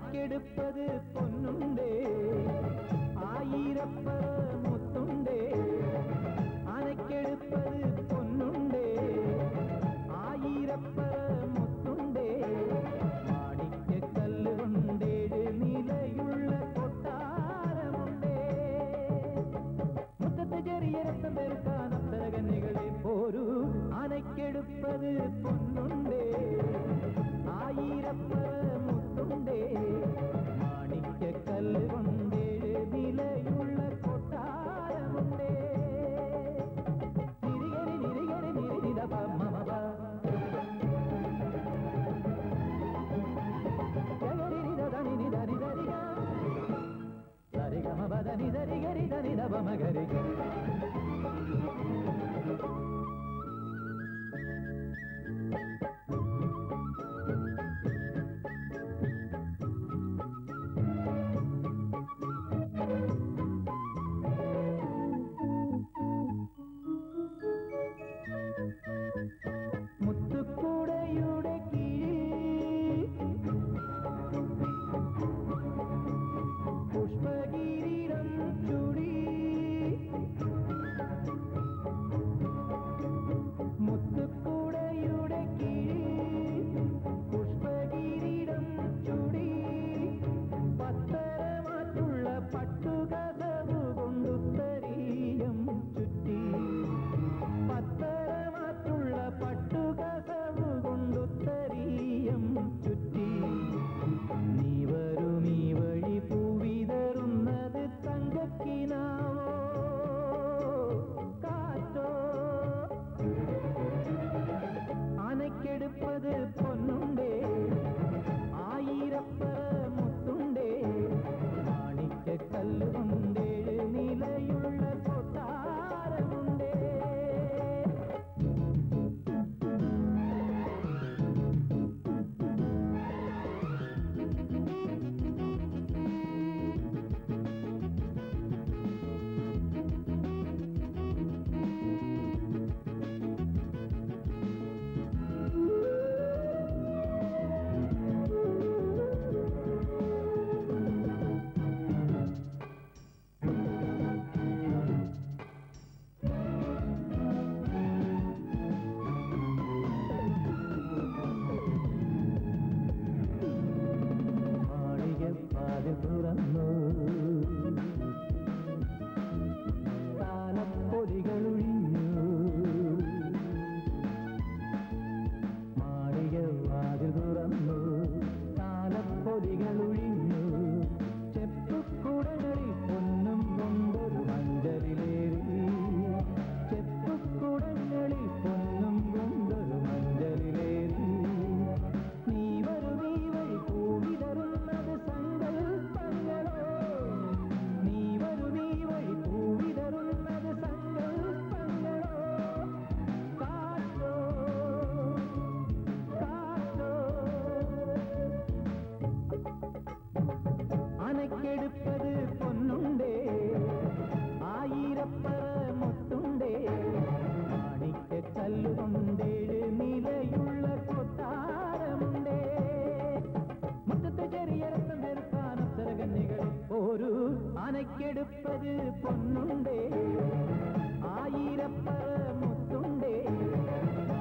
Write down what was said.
അനക്കെടുപ്പത് പൊന്നുണ്ടേ ആയിരപ്പറ മുത്തുണ്ടേ അനക്കെടുപ്പത് പൊന്നുണ്ടേ ആയിരപ്പറ മുത്തുണ്ടേ മാണിക്യക്കല്ല് കൊണ്ടേഴ് നിലയുള്ള കൊട്ടാരമുണ്ടേ മുറ്റത്തെ ചെറിയ രക്തം പെരുക്കാൻ അപ്സരകന്യകളെ പോരൂ അനക്കെടുപ്പത് പൊന്നുണ്ടേ ആയിരപ്പറ മുത്തുണ്ടേ മാണിക്യക്കല്ല് കൊണ്ടേഴ് നിലയുള്ള കൊട്ടാരമുണ്ടേ നിരികരി നിരികരി നിരിനിരപ മമപ ജഗരിനിധനിധനിധരിക സരിഗമപദനിധരിഗരിധനിധപ മഗരിക മുത്തുക്കൂടയുടെ കീഴിൽ പുഷ്പകിരീടം ചൂടി മുത്തുക്കൂടയുടെ കീഴിൽ പുഷ്പകിരീടം ചൂടി പത്തരമാറ്റുള്ള പട്ടുകതവു കൊണ്ടുത്തരീയം ചുറ്റി പത്തരമാറ്റുള്ള പട്ടുകതവു കൊണ്ടുത്തരീയം ചുറ്റി നീ വരും ഈ വഴി പൂവിതറുന്നത് തങ്കക്കിനാവോ കാറ്റോ അനക്കെടുപ്പത് പൊന്നുണ്ടേ ആയിരപ്പറ മുത്തുണ്ടേ മാണിക്യക്കല്ല് കൊണ്ടേഴ് നിലയുള്ള കൊട്ടാരമുണ്ടേ തുറന്നു താലപ്പൊലികളൊഴിഞ്ഞു മാളിക വാതിൽ തുറന്നു താലപ്പൊലികളൊഴിഞ്ഞു ചെപ്പുക്കുടങ്ങളിൽ പൊന്നും കൊണ്ടൊരു മഞ്ചലിലേറി ചെപ്പുക്കുടങ്ങളിൽ പൊന്നും കൊണ്ടൊരു മഞ്ചലിലേറി നീ വരും ഈ വഴി പൂവിതറുന്നത് സങ്കൽപ്പങ്ങളോ നീ വരും ഈ വഴി പൂവിതറുന്നത് സങ്കൽപ്പങ്ങളോ കാറ്റോ കാറ്റോ അനക്കെടുപ്പത് പൊന്നുണ്ടേ ആയിരപ്പറ മുത്തുണ്ടേ മാണിക്യക്കല്ല് കൊണ്ടേഴ് നിലയുള്ള കൊട്ടാരമുണ്ടേ മുറ്റത്തെ ചെറിയ രക്തം പെരുക്കാൻ അപ്സരകന്യകളെ ഒരു അനക്കെടുപ്പത് പൊന്നുണ്ടേ ആയിരപ്പറ മുത്തുണ്ടേ